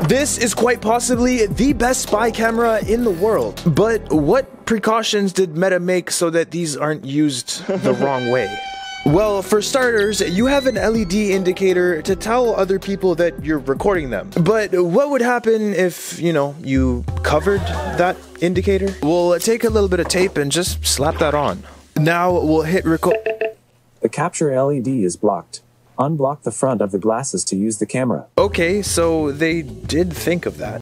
This is quite possibly the best spy camera in the world. But what precautions did Meta make so that these aren't used the wrong way? Well, for starters, you have an LED indicator to tell other people that you're recording them. But what would happen if, you covered that indicator? We'll take a little bit of tape and just slap that on. Now we'll hit record. The capture LED is blocked. Unblock the front of the glasses to use the camera. Okay, so they did think of that.